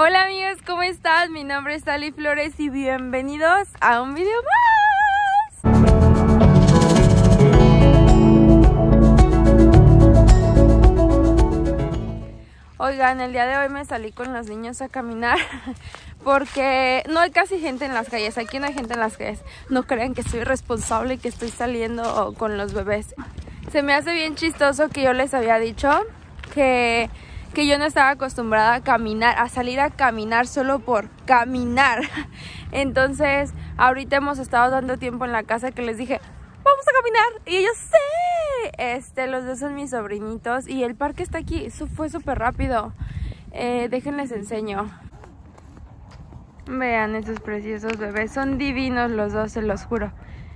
Hola amigos, ¿cómo están? Mi nombre es Ali Flores y bienvenidos a un video más. Oigan, el día de hoy me salí con los niños a caminar porque no hay casi gente en las calles. Aquí no hay gente en las calles. No crean que soy responsable y que estoy saliendo con los bebés. Se me hace bien chistoso que yo les había dicho que yo no estaba acostumbrada a caminar, a salir a caminar solo por caminar. Entonces, ahorita hemos estado dando tiempo en la casa que les dije, vamos a caminar. Y ellos, sí. Los dos son mis sobrinitos y el parque está aquí. Eso fue súper rápido. Déjenles enseño. Vean esos preciosos bebés. Son divinos los dos, se los juro.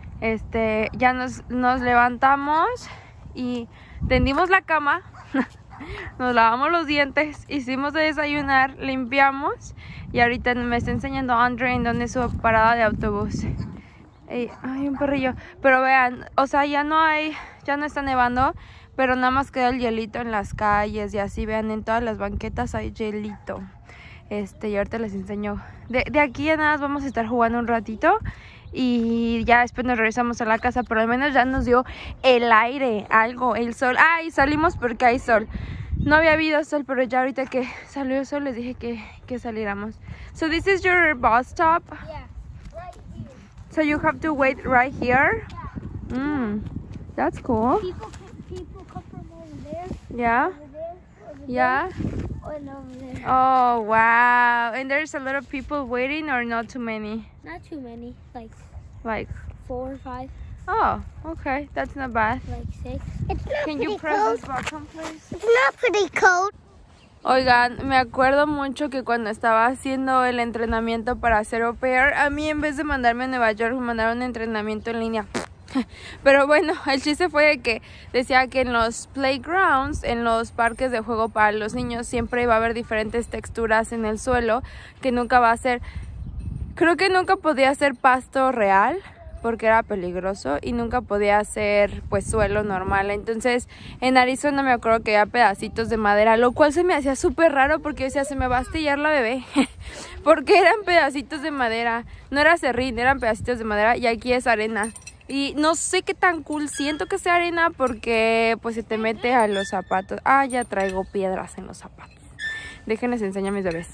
Ya nos levantamos y tendimos la cama. Nos lavamos los dientes, hicimos de desayunar, limpiamos y ahorita me está enseñando Andre en dónde es su parada de autobús. Hay un perrillo, pero vean, o sea, ya no está nevando, pero nada más queda el hielito en las calles y así, vean, en todas las banquetas hay hielito. Y ahorita les enseño. De aquí ya nada más vamos a estar jugando un ratito y ya después nos regresamos a la casa, pero al menos ya nos dio el aire, algo, el sol. Y salimos porque hay sol. No había habido sol, pero ya ahorita que salió el sol les dije que saliéramos. So this is your bus stop? Yeah, right here. So you have to wait right here? Yeah. That's cool. People come from over there. Yeah? Over there. Yeah? And over there. Oh, wow. And there's a lot of people waiting or not too many? Not too many. Like 4 or 5. Oh, okay. That's not bad. 6. It's not Can you press this button, please? It's not pretty cold. Oigan, me acuerdo mucho que cuando estaba haciendo el entrenamiento para ser au pair, a mí en vez de mandarme a Nueva York, me mandaron un entrenamiento en línea. Pero bueno, el chiste fue de que decía que en los playgrounds, en los parques de juego para los niños, siempre va a haber diferentes texturas en el suelo, que nunca va a ser... Creo que nunca podía ser pasto real, porque era peligroso, y nunca podía ser pues suelo normal. Entonces en Arizona me acuerdo que había pedacitos de madera, lo cual se me hacía súper raro porque yo decía, se me va a astillar la bebé porque eran pedacitos de madera, no era serrín, eran pedacitos de madera, y aquí es arena. Y no sé qué tan cool siento que sea arena porque pues se te mete a los zapatos. Ya traigo piedras en los zapatos. Déjenles enseñar a mis bebés.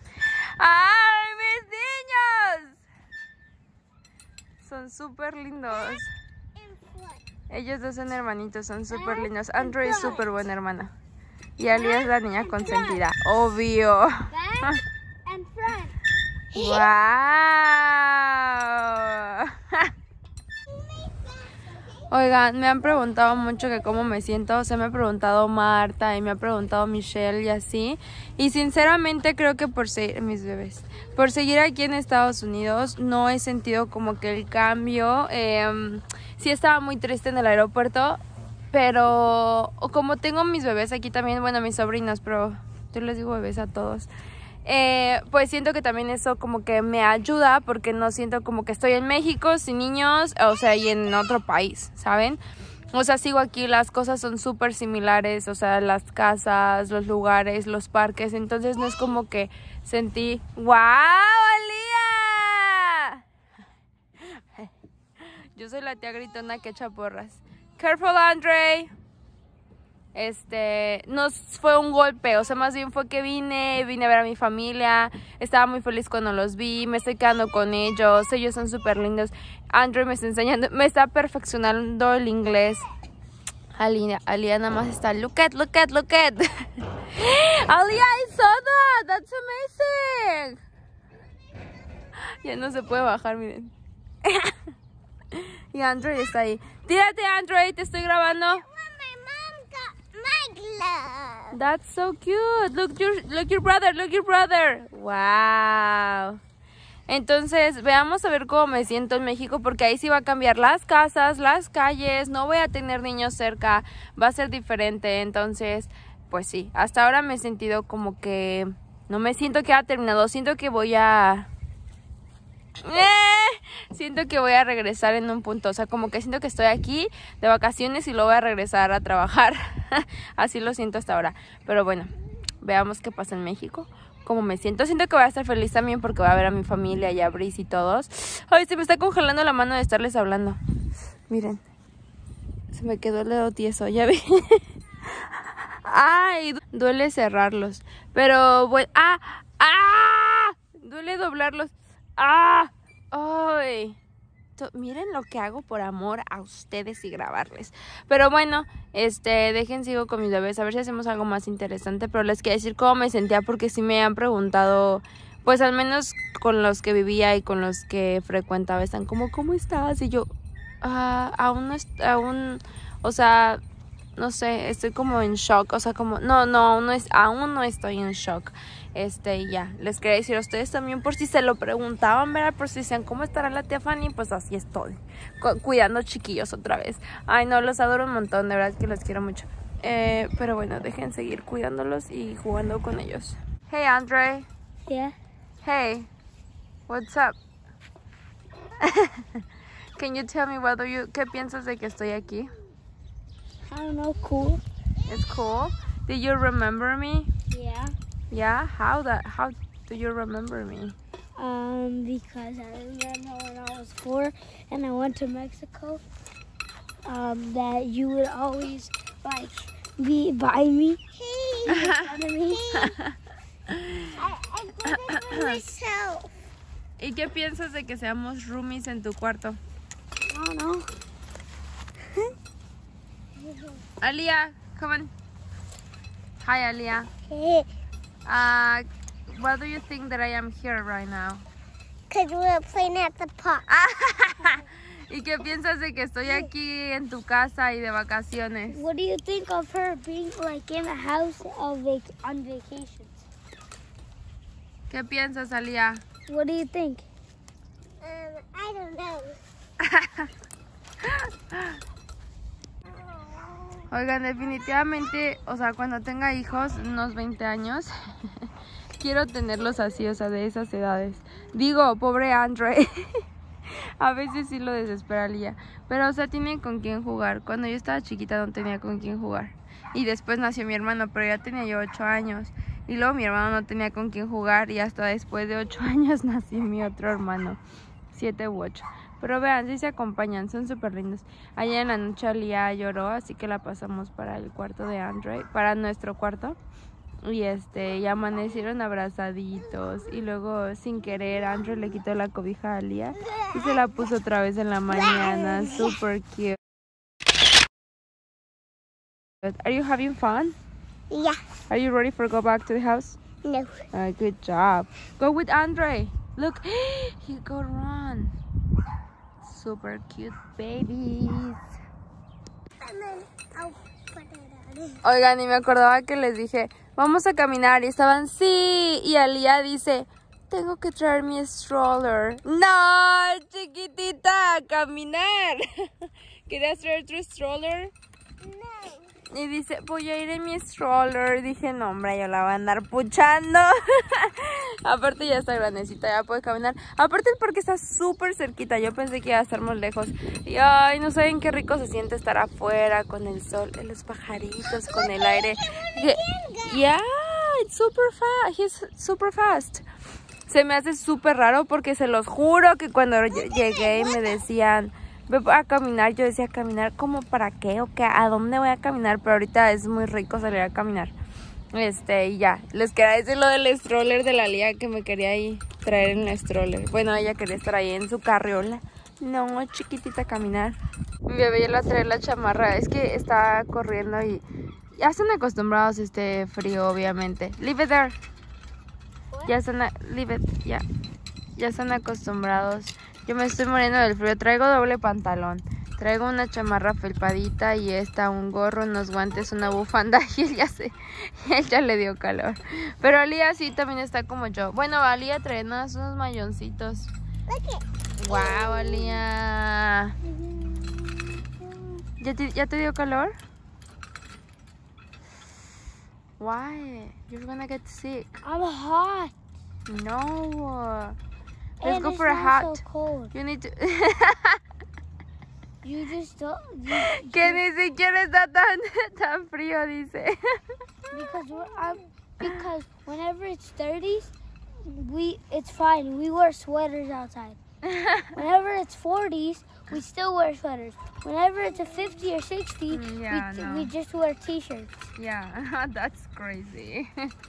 ¡Ay, mis niños! Son súper lindos. Ellos dos son hermanitos, son súper lindos. Andrew es súper buena hermana. Y Ali es la niña consentida, obvio. ¡Wow! Oigan, me han preguntado mucho que cómo me siento. O sea, me ha preguntado Marta y me ha preguntado Michelle y así. Y sinceramente creo que por seguir aquí en Estados Unidos no he sentido como que el cambio. Sí estaba muy triste en el aeropuerto, pero como tengo mis bebés aquí también, bueno, mis sobrinos, pero yo les digo bebés a todos. Pues siento que también eso como que me ayuda porque no siento como que estoy en México sin niños, o sea, y en otro país, ¿saben? O sea, sigo aquí, las cosas son súper similares, o sea, las casas, los lugares, los parques, entonces no es como que sentí, ¡wow, Alía! Yo soy la tía gritona que echa porras. Careful, Andre. No fue un golpe, o sea, más bien fue que vine a ver a mi familia, estaba muy feliz cuando los vi, me estoy quedando con ellos son súper lindos. Andrew me está enseñando, me está perfeccionando el inglés. Alia nada más está, look at. Alia, I saw that's amazing. Ya no se puede bajar, miren. Y Andrew está ahí. Tírate, Andrew, te estoy grabando. That's so cute. Look your brother. Wow. Entonces, veamos a ver cómo me siento en México, porque ahí sí va a cambiar las casas, las calles, no voy a tener niños cerca, va a ser diferente. Entonces, pues sí, hasta ahora me he sentido como que no me siento que ha terminado, siento que voy a regresar en un punto, o sea, como que siento que estoy aquí de vacaciones y luego voy a regresar a trabajar. Así lo siento hasta ahora, pero bueno, veamos qué pasa en México, cómo me siento. Siento que voy a estar feliz también porque voy a ver a mi familia y a Brice y todos. Ay, se me está congelando la mano de estarles hablando. Miren, se me quedó el dedo tieso, ya vi. Ay, duele cerrarlos, pero bueno, duele doblarlos. Ay. Miren lo que hago por amor a ustedes y grabarles. Pero bueno, dejen sigo con mis bebés. A ver si hacemos algo más interesante. Pero les quería decir cómo me sentía porque sí me han preguntado, pues al menos con los que vivía y con los que frecuentaba, están como, ¿cómo estás? Y yo, aún, o sea, no sé, estoy como en shock. O sea, como, aún no estoy en shock. Ya, les quería decir a ustedes también por si se lo preguntaban, ¿verdad? Por si decían, ¿cómo estará la tía Fanny? Pues así estoy, cuidando chiquillos otra vez. Ay, no, los adoro un montón, de verdad que los quiero mucho. Pero bueno, dejen seguir cuidándolos y jugando con ellos. Hey, Andre. Yeah. Hey, what's up? Can you tell me ¿qué piensas de que estoy aquí? I don't know, cool. It's cool. Did you remember me? Yeah. Yeah, how do you remember me? Because I remember when I was 4 and I went to Mexico, that you would always be by me. Hey, make fun of me. I did it myself. ¿Y qué piensas de que seamos roomies en tu cuarto? I don't know. Aliyah, come on. Hi, Aliyah. Hey. What do you think that I am here right now? Because we're playing at the park. ¿Y qué piensas de que estoy aquí en tu casa y de vacaciones? What do you think of her being in a house on vacations? ¿Qué piensas, Aliyah? What do you think? I don't know. Oigan, definitivamente, o sea, cuando tenga hijos, unos 20 años, quiero tenerlos así, o sea, de esas edades. Digo, pobre Andre. A veces sí lo desespera Lía. Pero, o sea, tiene con quién jugar. Cuando yo estaba chiquita no tenía con quién jugar. Y después nació mi hermano, pero ya tenía yo 8 años. Y luego mi hermano no tenía con quién jugar. Y hasta después de 8 años nació mi otro hermano. 7 u 8. Pero vean, sí se acompañan, son súper lindos. Ayer en la noche Lía lloró, así que la pasamos para el cuarto de Andre, para nuestro cuarto. Y y amanecieron abrazaditos. Y luego, sin querer, Andre le quitó la cobija a Lía y se la puso otra vez en la mañana. Super cute. Are you having fun? Yeah. Are you ready for go back to the house? No. Good job. Go with Andre. Look, he go run. Super cute babies. And then I'll put it on. Oigan, y me acordaba que les dije, vamos a caminar, y estaban, sí, y Aliyah dice, tengo que traer mi stroller. No, chiquitita, a caminar. ¿Querías traer tu stroller? No. Y dice, voy a ir en mi stroller. Dije, no, hombre, yo la voy a andar puchando. Aparte ya está grandecita, ya puede caminar. Aparte el parque está súper cerquita. Yo pensé que iba a estar más lejos. Y ay, no saben qué rico se siente estar afuera con el sol, los pajaritos, con el aire. Dije, yeah, it's super fast. He's super fast. Se me hace súper raro porque se los juro que cuando llegué y me decían, ve a caminar, yo decía, ¿caminar como para qué? ¿O qué? ¿A dónde voy a caminar? Pero ahorita es muy rico salir a caminar. Y ya, les quería decir lo del stroller de la Lía, que me quería ahí traer en el stroller. Bueno, ella quería estar ahí en su carriola. No, chiquitita, caminar. Mi bebé ya le trae la chamarra, es que está corriendo y ya están acostumbrados a este frío, obviamente. Leave it there. Ya están, leave it, ya. Ya están acostumbrados. Yo me estoy muriendo del frío. Traigo doble pantalón. Traigo una chamarra felpadita y un gorro, unos guantes, una bufanda. Y él ya le dio calor. Pero Aliyah sí también está como yo. Bueno, Aliyah trae unos mayoncitos. Wow, Aliyah. ¿Ya te dio calor? Why? You're gonna get sick. I'm hot. No. Let's And go it's for a not hat. so cold. You need to... You just don't. Que ni siquiera está tan frío, dice. Because because whenever it's 30s, it's fine. We wear sweaters outside. Whenever it's 40s, we still wear sweaters. Whenever it's a 50 or 60, we just wear t-shirts. Yeah, that's crazy.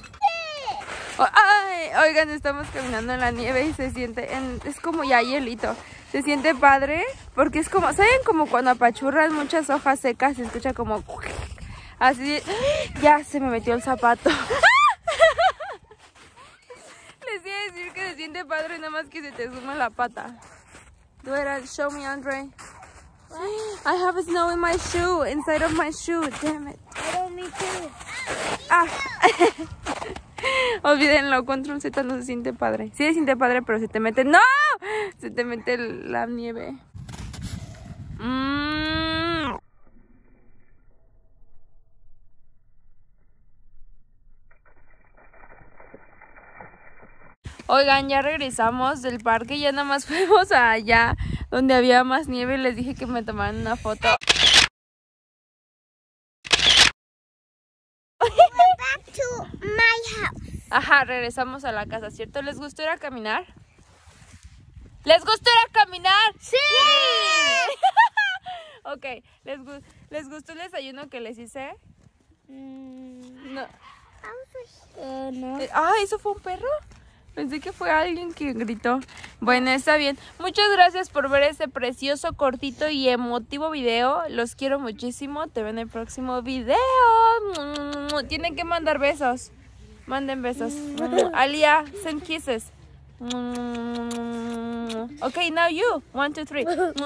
Ay, oigan, estamos caminando en la nieve y se siente, es como ya hielito. Se siente padre porque es como, ¿saben? Como cuando apachurran muchas hojas secas, se escucha como así. Ya se me metió el zapato. Les iba a decir que se siente padre, nada más que se te suma la pata. Do it, show me, Andre. I have snow in my shoe, inside of my shoe. Damn it. Me too. Ah. Olvídenlo, Control Z no se siente padre. Sí se siente padre, pero se te mete... ¡No! Se te mete la nieve. Oigan, ya regresamos del parque. Ya nada más fuimos allá donde había más nieve. Les dije que me tomaran una foto. Back to my house. Ajá, regresamos a la casa, ¿cierto? ¿Les gustó ir a caminar? ¿Les gustó ir a caminar? ¡Sí! Ok, ¿les gustó el desayuno que les hice? No. No. Ah, ¿eso fue un perro? Pensé que fue alguien que gritó. Bueno, está bien. Muchas gracias por ver este precioso, cortito y emotivo video. Los quiero muchísimo. Te veo en el próximo video. Tienen que mandar besos. Manden besos. Alia, send kisses. Okay, now you. 1, 2, 3.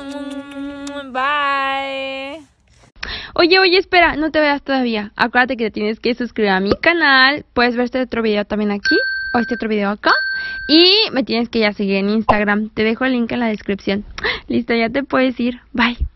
Bye. Oye, espera, no te veas todavía. Acuérdate que te tienes que suscribir a mi canal. Puedes ver este otro video también aquí, o este otro video acá. Y me tienes que ya seguir en Instagram. Te dejo el link en la descripción. Listo, ya te puedes ir. Bye.